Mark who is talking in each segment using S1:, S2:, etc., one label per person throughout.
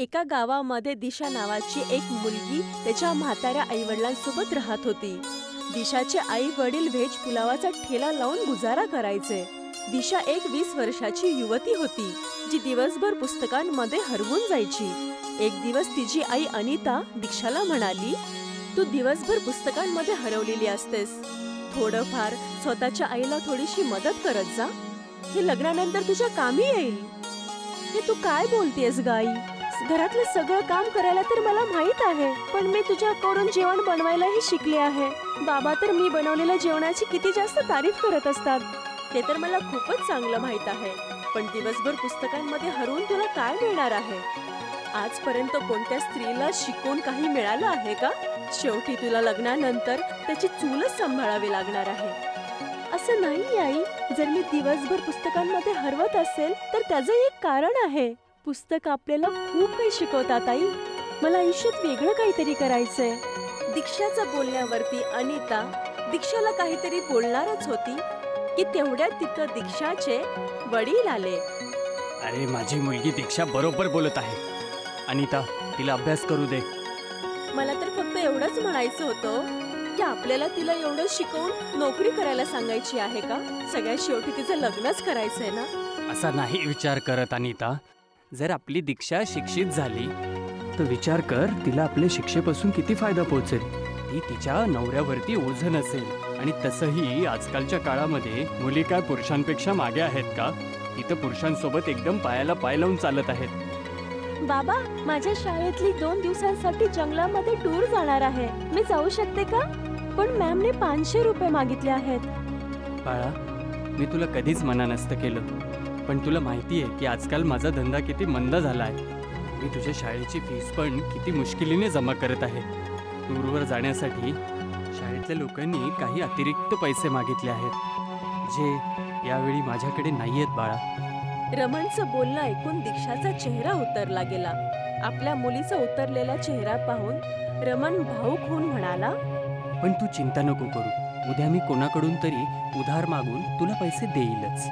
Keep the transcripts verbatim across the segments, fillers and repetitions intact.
S1: एका गावामध्ये दिशा नावाची एक मुलगी त्याच्या म्हाताऱ्या आईवडिलांसोबत राहत होती. दिशाचे आई वडील व्हेज पुलावाचा ठेला लावून गुजारा करायचे. दिशा एक वीस वर्षाची युवती होती जी दिवसभर पुस्तकांमध्ये हरवून जायची. एक दिवस तिची आई अनिता दीक्षाला म्हणाली, तू दिवसभर पुस्तकांमध्ये हरवलेली असतेस. थोडंफार स्वतःच्या आईला थोडीशी मदत करत जा, हे लग्नानंतर तुझ्या कामी येईल. हे तू काय बोलतेस गाई? घरातलं सगळं काम करायला तर मला माहित आहे, पण मी तुझ्याकडून जेवण बनवायलाही शिकले आहे. बाबा तर मी बनवलेल्या जेवणाची किती जास्त तारीफ करत असतात, ते तर मला खूपच चांगलं माहित आहे. पण दिवसभर पुस्तकांमध्ये हरवून तुला काय मिळणार आहे? आजपर्यंत कोणत्या स्त्रीला शिकून काही मिळालं आहे का? शेवटी तुला लग्नानंतर त्याची चूलच सांभाळावी लागणार आहे. असं नाही आई, जर मी दिवसभर पुस्तकांमध्ये हरवत असेल तर त्याचं एक कारण आहे. पुस्तक आपल्याला खूप काही शिकवतात आई. मला आयुष्यात वेगळं काहीतरी करायचंय. दीक्षाच्या बोलण्यावरती अनिता दीक्षाला काहीतरी बोलणारच होती की तेवढ्यात तिथं दीक्षाचे वडील आले.
S2: अरे माझी मुलगी दीक्षा बरोबर बोलत आहे. अनिता, तिला अभ्यास करू दे.
S1: मला तर फक्त एवढंच म्हणायचं होतं की आपल्याला तिला एवढं शिकवून नोकरी करायला सांगायची आहे का? सगळ्यात शेवटी तिचं लग्नच करायचंय ना.
S2: असा नाही विचार करत अनिता. जर आपली दीक्षा शिक्षित झाली तर विचार कर, तिला आपल्या शिक्षेपासून किती फायदा पोहोचेल. ती तिच्या नवऱ्यावरती ओझ नसेल. आणि तसंही आजकालच्या काळामध्ये मुली काय पुरुषांपेक्षा मागे आहेत का? ती तर पुरुषांसोबत एकदम पायाला पाय लावून चालत आहेत.
S1: बाबा, माझ्या शाळेतली दोन दिवसांसाठी जंगलामध्ये टूर जाणार आहे. मी जाऊ शकते का? पण मॅमने पाचशे रुपये मागितले आहेत.
S2: बाळा, मी तुला कधीच मना नसतं केलं, पण तुला माहिती आहे की आजकाल माझा धंदा किती मंद झाला आहे. मी तुझ्या शाळेची फीस पण किती मुश्किलीने जमा करत आहे. टूरवर जाण्यासाठी शाळेतल्या लोकांनी काही अतिरिक्त पैसे मागितले आहेत, जे यावेळी माझ्याकडे नाही आहेत बाळा.
S1: रमणचं बोलणं ऐकून दीक्षाचा चेहरा उतरला गेला. आपल्या मुलीचा उतरलेला चेहरा पाहून रमण भावुक होऊन म्हणाला,
S2: पण तू चिंता नको करू. उद्या मी कोणाकडून तरी उधार मागून तुला पैसे देईलच.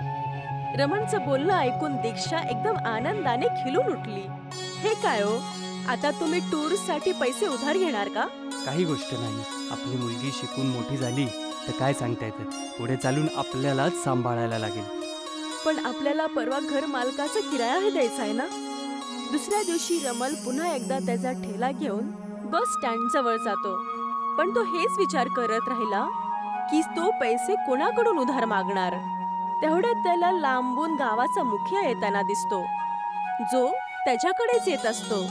S1: रमणचं बोलणं ऐकून दीक्षा एकदम आनंदाने खिलून उठली. हे काय हो, आता तुम्ही टूर साठी पैसे उधार घेणार का?
S2: काही गोष्ट नाही. आपली मुलगी शिकून मोठी झाली तर काय सांगता येतं, पुढे चालून आपल्यालाच सांभाळायला लागेल.
S1: पण आपल्याला परवा घर मालकाचा किरायाही द्यायचा आहे ना. दुसऱ्या दिवशी रमल पुन्हा एकदा त्याचा ठेला घेऊन बस स्टँड जवळ जातो. पण तो हेच विचार करत राहिला की तो पैसे कोणाकडून उधार मागणार. तेवढ्यात त्याला लांबून गावाचा मुखिया येताना दिसतो, जो त्याच्याकडेच येत असतो.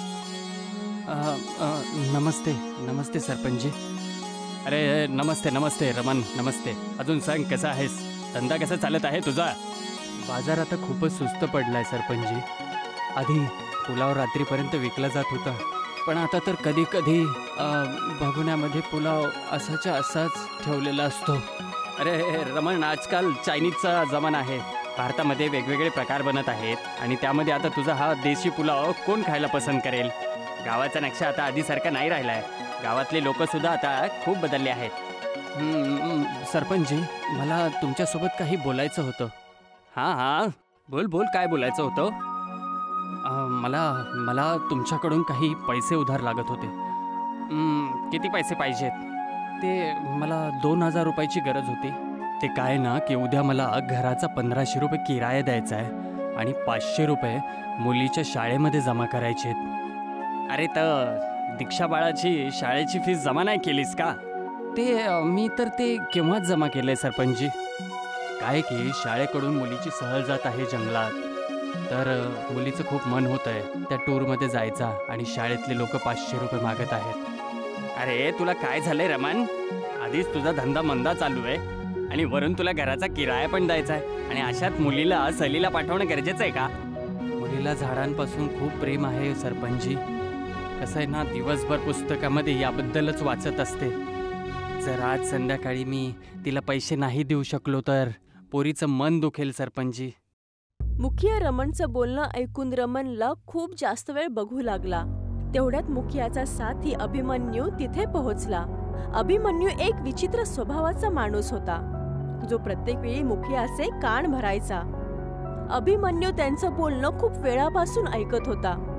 S2: नमस्ते नमस्ते सरपंचजी. अरे नमस्ते नमस्ते रमन, नमस्ते. अजून सांग, कसा आहेस? धंदा कसा चालत आहे तुझा? बाजार आता खूपच सुस्त पडलाय सरपंचजी. आधी पुलाव रात्रीपर्यंत विकला जात होता, पण आता तर कधी कधी भगुण्यामध्ये पुलाव असाच्या असाच ठेवलेला असतो. अरे रमण, आजकाल चायनीजचा जमाना आहे. भारतामध्ये वेगवेगळे प्रकार बनत आहेत आणि त्यामध्ये आता तुझा हा देशी पुलाव कोण खायला पसंत करेल? गावाचा नक्षा आता आधीसारखा नाही राहिला आहे. गावातले लोकसुद्धा आता खूप बदलले आहेत. सरपंचजी, मला तुमच्यासोबत काही बोलायचं होतं. हां हां बोल बोल, काय बोलायचं होतं? मला मला तुमच्याकडून काही पैसे उधार लागत होते. किती पैसे पाहिजेत? ते मला दोन हजार रुपयाची गरज होती. ते काय ना की उद्या मला घराचा पंधराशे रुपये किराया द्यायचा आहे आणि पाचशे रुपये मुलीच्या शाळेमध्ये जमा करायचे आहेत. अरे तर दीक्षा बाळाची शाळेची फीस जमा नाही केलीस का? ते मी तर ते केव्हाच जमा केलं आहे सरपंचजी. काय की शाळेकडून मुलीची सहल जात आहे जंगलात, तर मुलीचं खूप मन होतं आहे त्या टूरमध्ये जायचा आणि शाळेतले लोक पाचशे रुपये मागत आहेत. अरे तुला काय झालंय रमण? आधीच तुझा धंदा मंदा चालू आहे आणि वरून तुला घराचा किराया पण द्यायचा आहे आणि अशात मुलीला सहलीला पाठवणं गरजेचं आहे का? मुलीला झाडांपासून खूप प्रेम आहे सरपंचजी. कसं आहे ना, दिवसभर पुस्तकामध्ये याबद्दलच वाचत असते. जर आज संध्याकाळी मी तिला पैसे नाही देऊ शकलो तर पोरीचं मन दुखेल सरपंचजी.
S1: मुखिया रमणचं बोलणं ऐकून रमणला खूप जास्त वेळ बघू लागला. तेवढ्यात मुखियाचा साथी अभिमन्यू तिथे पोहोचला. अभिमन्यू एक विचित्र स्वभावाचा माणूस होता, जो प्रत्येक वेळी मुखियाचे कान भरायचा. अभिमन्यू त्यांचं बोलणं खूप वेळापासून ऐकत होता.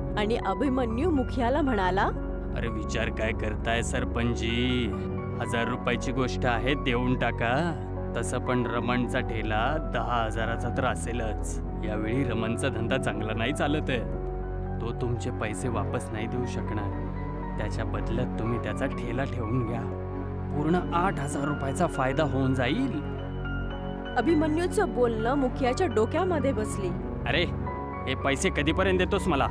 S1: आणि अभिमन्यू मुखियाला म्हणाला,
S2: अरे विचार काय करताय सरपंचजी, हजार रुपयाची गोष्ट आहे, देऊन टाका. तसं पण रमणचा ठेला दहा हजाराचा तर असेलच. यावेळी रमणचा धंदा चांगला नाही चालत आहे. तो तुमचे पैसे वापस नाही देऊ शकणार. त्याच्या बदल्यात तुम्ही त्याचा ठेला ठेवून घ्या. पूर्ण आठ हजार रुपयाचा फायदा होऊन जाईल.
S1: अभिमन्यूचं बोलणं मुखियाच्या डोक्यामध्ये बसली.
S2: अरे हे पैसे कधीपर्यंत देतोस मला?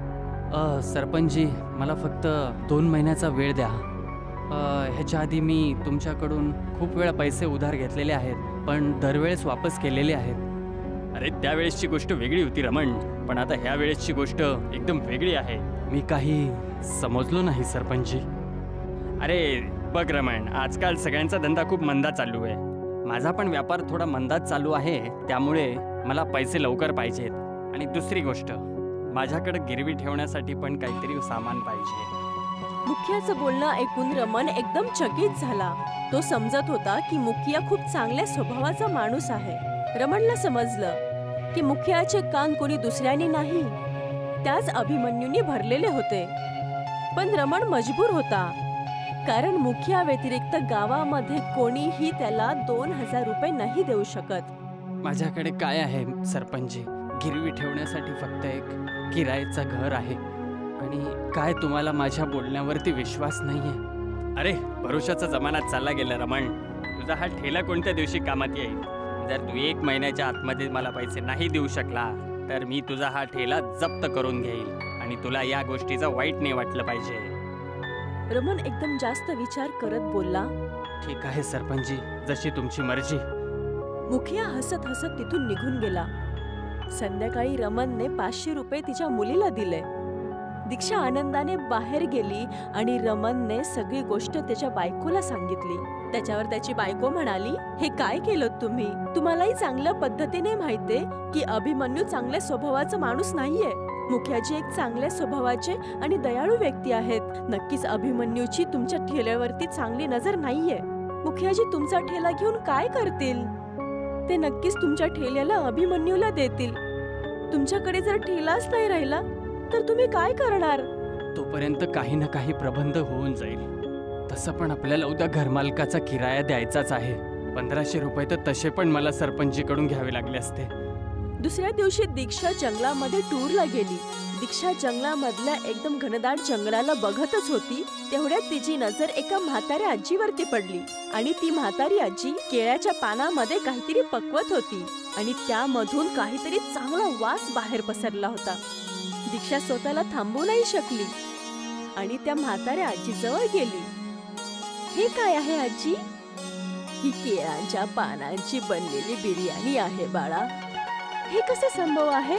S2: अ, सरपंचजी मला फक्त दोन महिन्याचा वेळ द्या. अ, ह्याच्या आधी मी तुमच्याकडून खूप वेळा पैसे उधार घेतलेले आहेत, पण दरवेळेस वापस केलेले आहेत. अरे त्यावेळेसची गोष्ट वेगळी होती रमण, पण आता ह्या वेळेसची गोष्ट एकदम वेगळी आहे. मी काही समजलो नाही सरपंचजी. अरे बघ रमण, आजकाल सगळ्यांचा धंदा खूप मंदा चालू आहे. माझा पण व्यापार थोडा मंदाच चालू आहे, त्यामुळे मला पैसे लवकर पाहिजेत. आणि दुसरी गोष्ट, माझ्याकडे गिरवी ठेवण्यासाठी पण काहीतरी सामान पाहिजे.
S1: मुखियाचं बोलणं ऐकून रमण एकदम चकित झाला. तो समजत होता की मुखिया खूप चांगल्या स्वभावाचा माणूस आहे. रमणला समजलं की मुखियाचे कान कोणी दुसऱ्याने नाही, त्याच अभिमन्यूने भरलेले होते. पण रमण मजबूर होता, कारण मुखिया व्यतिरिक्त गावामध्ये कोणीही त्याला दोन हजार रुपये नाही देऊ शकत.
S2: माझ्याकडे काय आहे सरपंचजी? गिरवी ठेवण्यासाठी फक्त एक किरायाचं घर आहे. आणि काय तुम्हाला माझ्या बोलण्यावरती विश्वास नाहीये? अरे भरोशाचा जमाना चालला गेला रमण. तुझा हा ठेला कोणत्या दिवशी कामात येईल? जर तू एक महिन्याच्या आतमध्ये मला पैसे नाही देऊ शकला तर मी तुझा हा ठेला जप्त करून घेईल. आणि तुला या गोष्टीचं वाईट नाही वाटलं पाहिजे.
S1: रमण एकदम जास्त विचार करत बोलला,
S2: ठीक आहे सरपंचजी, जशी तुमची मर्जी.
S1: मुखिया हसत हसत तिथून निघून गेला. संध्याकाळी रमणने पाचशे रुपये तिच्या मुलीला दिले. दीक्षा आनंदाने बाहेर गेली आणि रमणने सगळी गोष्ट त्याच्या बायकोला सांगितली. त्याच्यावर त्याची बायको म्हणाली, हे काय केलं तुम्ही? तुम्हालाही चांगल्या पद्धतीने माहितीये की अभिमन्यू चांगल्या स्वभावाचा माणूस नाहीये. मुखियाजी एक चांगल्या स्वभावाचे आणि दयाळू व्यक्ती आहेत. नक्कीच अभिमन्यूची तुमच्या ठेल्यावरती चांगली नजर नाहीये. मुखियाजी तुमचा ठेला घेऊन काय करतील? ते नक्कीच तुमच्या ठेल्याला अभिमन्यूला देतील. तुमच्याकडे जर ठेलाच नाही राहिला तर तुम्ही काय करणार?
S2: तोपर्यंत काही ना काही प्रबंध होऊन जाईल. तसं पण आपल्याला उद्या घरमालकाचा किराया द्यायचाच आहे. पंधराशे रुपये तर तसे पण मला सरपंचीकडून घ्यावे लागले असते.
S1: दुसऱ्या दिवशी दीक्षा जंगलामध्ये टूरला गेली. दीक्षा जंगलामधल्या एकदम घनदाट जंगलाला बघतच होती. तेवढ्यात तिची नजर एका म्हाताऱ्या आजीवरती पडली. आणि ती म्हातारी आजी केळ्याच्या पानामध्ये काहीतरी पकवत होती आणि त्यामधून काहीतरी चांगला वास बाहेर पसरला होता. दीक्षा स्वतःला थांबवू नाही शकली आणि त्या म्हाताऱ्या आजीजवळ गेली. हे काय आहे आजी? ही केळ्यांच्या पानांची बनलेली बिर्याणी आहे बाळा. हे कसे संभव आहे?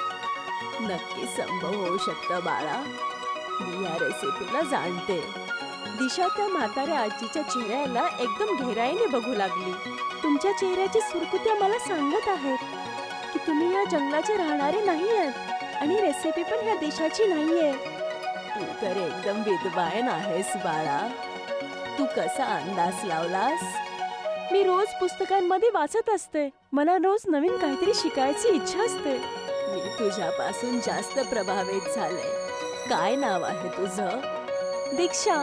S1: नक्की संभव होऊ शकतं बाळा. मी या रेसिपीला जाणते. दिशा त्या म्हाताऱ्या आजीच्या चेहऱ्याला एकदम गहराईने बघू लागली. तुमच्या चेहऱ्याची सुरकुत्या मला सांगत आहेत की तुम्ही या जंगलाचे राहणारे नाहीयेत आणि रेसिपी पण ह्या देशाची नाहीये. तू तर एकदम विद्वान आहेस बाळा. तू कसा अंदाज लावलास? मी रोज पुस्तकांमध्ये वाचत असते. मला रोज नवीन काहीतरी शिकायची इच्छा असते. मी तुझ्यापासून जास्त प्रभावित झाले. काय नाव आहे तुझं? दीक्षा.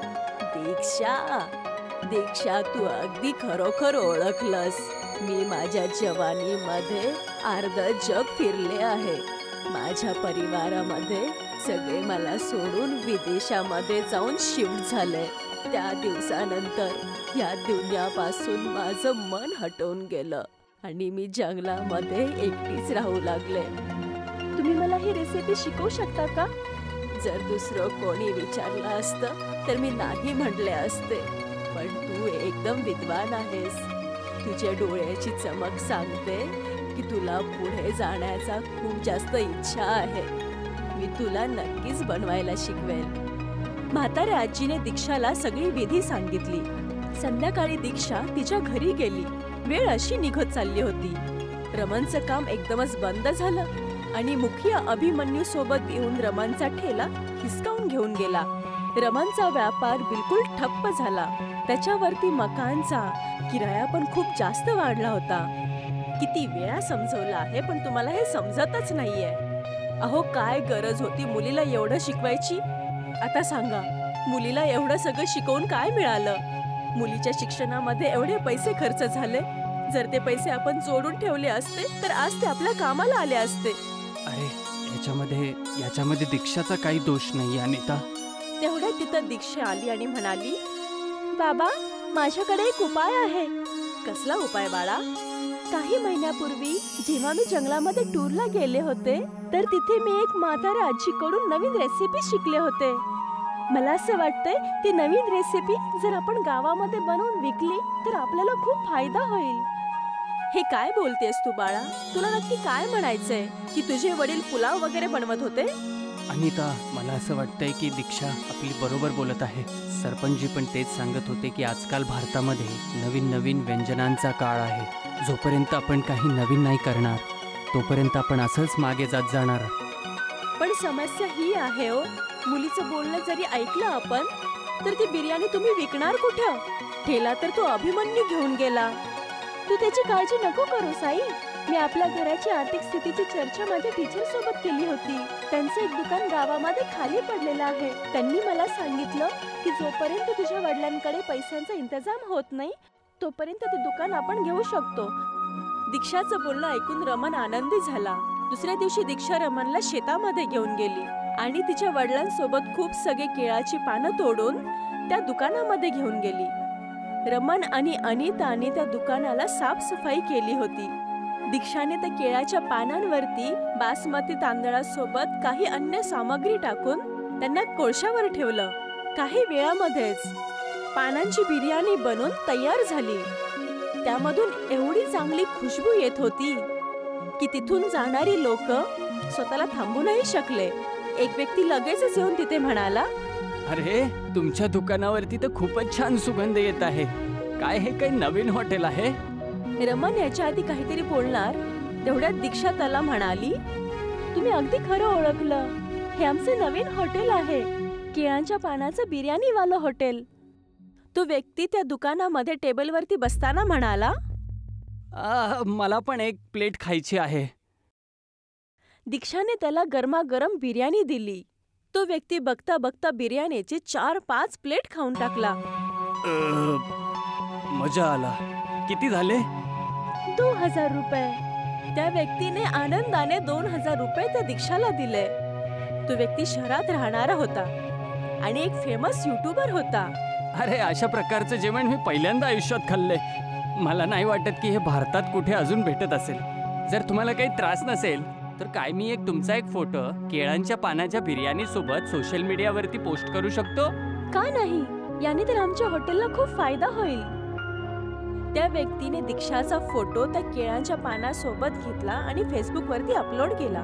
S1: दीक्षा दीक्षा तू अगदी खरोखर ओळखलंस. मी माझ्या जवानीमध्ये अर्ध जग फिरले आहे. माझ्या परिवारामध्ये सगळे मला सोडून विदेशामध्ये जाऊन शिफ्ट झाले. त्या दिवसानंतर या दुनियापासून माझं मन हटवून गेलं आणि मी जंगलामध्ये एकटीच राहू लागले. तुम्ही मला ही रेसिपी शिकवू शकता का? जर दुसरं कोणी विचारलं असतं तर मी नाही म्हटले असते. पण तू एकदम विद्वान आहेस. तुझ्या डोळ्याची चमक सांगते की तुला पुढे जाण्याचा खूप जास्त इच्छा आहे. मी तुला नक्कीच बनवायला शिकवेल. म्हाताऱ्या आजीने दीक्षाला सगळी विधी सांगितली. संध्याकाळी दीक्षा तिच्या घरी गेली. वेळ अशी निघत चालली होती. रमणचं काम एकदमच बंद झालं आणि मुखिया अभिमन्यू सोबत येऊन रमणचा ठेला हिसकावून घेऊन गेला. रमणचा व्यापार बिलकुल ठप्प झाला. त्याच्यावरती मकानचा किराया पण खूप जास्त वाढला होता. किती वेळा समजवलं आहे पण तुम्हाला हे समजतच नाहीये. अहो काय गरज होती मुलीला एवढं शिकवायची? आता सांगा, मुलीला एवढं सगळं शिकवून काय मिळालं? मुलीच्या शिक्षणामध्ये एवढे पैसे खर्च झाले. जर ते पैसे आपण जोडून ठेवले असते तर आज ते आपल्या कामाला आले असते.
S2: अरे याच्यामध्ये याच्यामध्ये दीक्षाचा काही दोष नाही अनिता.
S1: तेवढ्यात तिथं दीक्षा आली आणि म्हणाली, बाबा माझ्याकडे एक उपाय आहे. कसला उपाय बाळा? काही महिन्यापूर्वी जेव्हा मी जंगलामध्ये टूरला गेले होते तर तिथे मी एक म्हाताऱ्या आजीकडून नवीन रेसिपी शिकले होते. मला असं वाटतंय ती नवीन रेसिपी जर आपण गावामध्ये बनवून विकली तर आपल्याला खूप फायदा होईल. हे काय बोलतेस तू बाळा? तुला नक्की काय म्हणायचंय? की तुझे वडील पुलाव वगैरे बनवत होते?
S2: अनिता, मला असं वाटतंय की दीक्षा आपली बरोबर बोलत आहे. सरपंचजी पण तेच सांगत होते की आजकाल भारतामध्ये नवीन नवीन व्यंजनांचा काळ आहे. जोपर्यंत आपण काही नवीन नाही करणार तोपर्यंत आपण असंच मागे जात जाणार.
S1: पण समस्या ही आहे हो, मुलीचं बोलणं जरी ऐकलं आपण तर ती बिर्याणी तुम्ही विकणार कुठं? ठेला तर तो अभिमन्यू घेऊन गेला. तू त्याची काळजी नको करू साई. मी आपल्या घराची आर्थिक स्थितीची चर्चा माझ्या टीचर सोबत केली होती. त्यांचं एक दुकान गावामध्ये खाली पडलेलं आहे. त्यांनी मला सांगितलं की जोपर्यंत तुझ्या वडिलांकडे पैशांचा इंतजाम होत नाही तोपर्यंत ते दुकान आपण घेऊ शकतो. दीक्षाचं बोलणं ऐकून रमन आनंदी झाला. दुसऱ्या दिवशी दीक्षा रमनला शेतामध्ये घेऊन गेली आणि तिच्या वडिलांसोबत खूप सगळे केळाची पानं तोडून त्या दुकानामध्ये घेऊन गेली. रमन आणि अनिताने त्या दुकानाला साफसफाई केली होती. दीक्षाने त्या केळाच्या पानांवरती बासमती तांदळासोबत काही अन्य सामग्री टाकून त्यांना कोळशावर ठेवलं. काही वेळामध्येच पानांची बिर्याणी बनून तयार झाली. त्यामधून एवढी चांगली खुशबू येत होती की तिथून जाणारी लोक स्वतःला थांबू नाही शकले. एक व्यक्ती लगेचच येऊन तिथे म्हणाला,
S2: अरे तुमच्या दुकानावरती तर खूपच छान सुगंध येत आहे. काय हे काही नवीन हॉटेल आहे?
S1: रमन याच्या आधी काहीतरी बोलणार तेवढ्यात दीक्षा त्याला म्हणाली, तुम्ही अगदी खरं ओळखलं. हे आमचे नवीन हॉटेल आहे, केळांच्या पानाचं बिर्याणीवालं हॉटेल. तो व्यक्ती त्या दुकानामध्ये टेबलवरती बसताना म्हणाला,
S2: आ, मला पण एक प्लेट खायची आहे.
S1: दीक्षाने त्याला गरमागरम बिर्याणी दिली. तो व्यक्ती बघता बघता बिर्याणीचे चार पाच प्लेट खाऊन टाकला.
S2: मजा आला. किती झाले?
S1: दोन हजार रुपये. त्या व्यक्तीने आनंदाने दोन हजार रुपये त्या दीक्षाला दिले. तो व्यक्ती शहरात राहणारा होता आणि एक फेमस युट्यूबर होता.
S2: अरे अशा प्रकारचं जेवण मी पहिल्यांदा आयुष्यात खाल्ले. मला नाही वाटत की हे भारतात कुठे अजून भेटत असेल. जर तुम्हाला काही त्रास नसेल तर काय मी एक तुमचा एक फोटो केळांच्या पानाच्या बिर्याणी सोबत सोशल मीडियावरती पोस्ट करू शकतो?
S1: का नाही? याने तर आमच्या हॉटेलला खूप फायदा होईल. त्या व्यक्तीने दीक्षाचा फोटो त्या केळांच्या पानासोबत घेतला आणि फेसबुक वरती अपलोड केला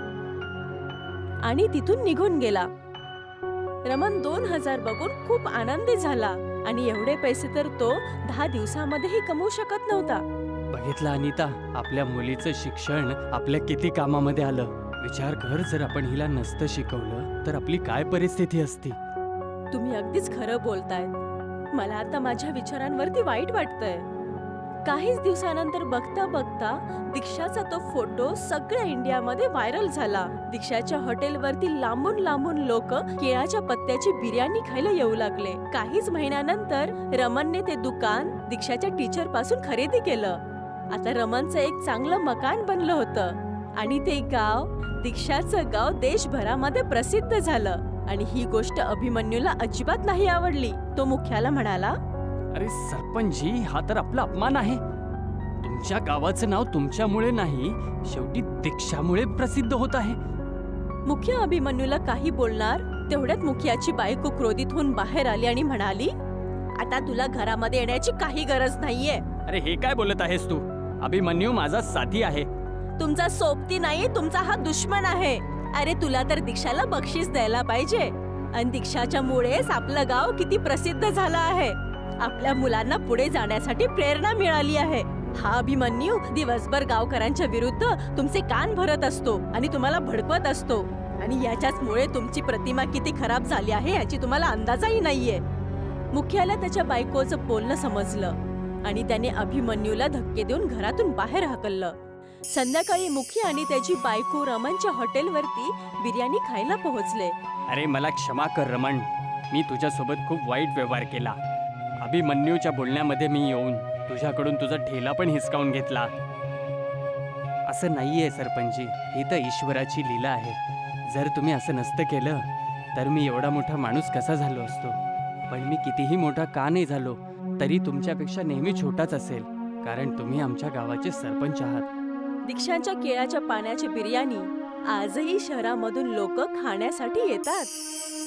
S1: आणि तिथून निघून गेला. रमन दोन हजार बघून खूप आनंदी झाला आणि एवढे पैसे तर तो दहा दिवसामध्येही कमवू शकत नव्हता.
S2: बघितलं अनिता, आपल्या मुलीचं शिक्षण आपल्या किती कामामध्ये आलं. विचार कर, जर आपण हिला नसतं शिकवलं तर आपली काय परिस्थिती असती.
S1: तुम्ही अगदीच खरं बोलताय. मला आता माझ्या विचारांवरती वाईट वाटतंय. काहीच दिवसानंतर बघता बघता दीक्षाचा तो फोटो सगळ्या इंडियामध्ये व्हायरल झाला. दीक्षाच्या हॉटेलवरती लांबून लांबून लोक केळाच्या पत्त्याची बिर्याणी खायला येऊ लागले. काहीच महिन्यानंतर रमनने ते दुकान दीक्षाच्या टीचर पासून खरेदी केलं. आता रमनचं एक चांगलं मकान बनलं होतं आणि ते गाव, दीक्षाचं गाव देशभरामध्ये प्रसिद्ध झालं. आणि ही गोष्ट अभिमन्यूला अजिबात नाही आवडली. तो मुख्याला म्हणाला,
S2: अरे सरपंचजी, हा तर आपला अपमान आहे. तुमच्या गावाचं नाव तुमच्यामुळे नाही, शेवटी दीक्षामुळे प्रसिद्ध होत आहे.
S1: मुख्य अभिमन्यूला काही बोलणार तेवढ्यात मुखियाची बायको क्रोधित होऊन बाहेर आली आणि म्हणाली, आता तुला घरामध्ये येण्याची काही गरज नाहीये.
S2: अरे हे काय बोलत आहेस तू? अभिमन्यू माझा साथी आहे.
S1: तुमचा सोबती नाही, तुमचा हा दुश्मन आहे. अरे तुला तर दीक्षाला बक्षीस द्यायला पाहिजे. आणि दीक्षाच्या मुळेच आपलं गाव किती प्रसिद्ध झालं आहे. आपल्या मुलांना पुढे जाण्यासाठी प्रेरणा मिळाली आहे. हा अभिमन्यू दिवसभर गावकऱ्यांच्या विरुद्ध तुमचे कान भरत असतो आणि तुम्हाला भडकवत असतो. आणि याच्याच मुळे तुमची प्रतिमा किती खराब झाली आहे याची तुम्हाला अंदाजही नाहीये. मुख्याला त्याच्या बायकोचं बोलणं समजलं आणि त्याने अभिमन्यूला धक्के देऊन घरातून बाहेर हाकललं. संध्याकाळी मुखी आणि त्याची बायको रमणच्या हॉटेलवरती बिर्याणी खायला पोहोचले.
S2: अरे मला क्षमा कर रमण, मी तुझ्यासोबत खूप वाईट व्यवहार केला. अभिमन्यूच्या बोलण्यामध्ये मी येऊन तुझ्याकडून तुझा ठेला पण हिसकावून घेतला. असं नाहीये सरपंची, ही तर ईश्वराची लीला आहे. जर तुम्ही असं नसतं केलं तर मी एवढा मोठा माणूस कसा झालो असतो. पण मी कितीही मोठा का नाही झालो तरी तुमच्यापेक्षा नेहमी छोटाच असेल, कारण तुम्ही आमच्या गावाचे सरपंच आहात.
S1: दीक्षांच्या केळाच्या पाण्याची बिर्याणी आजही शहरामधून लोक खाण्यासाठी येतात.